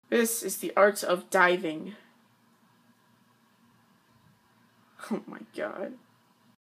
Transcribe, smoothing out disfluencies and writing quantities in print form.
This is the art of diving. Oh my god.